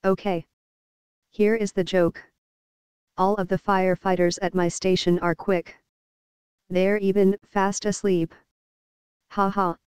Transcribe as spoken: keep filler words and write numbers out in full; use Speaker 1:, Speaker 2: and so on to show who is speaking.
Speaker 1: Okay. Here is the joke. All of the firefighters at my station are quick. They're even fast asleep. Ha ha.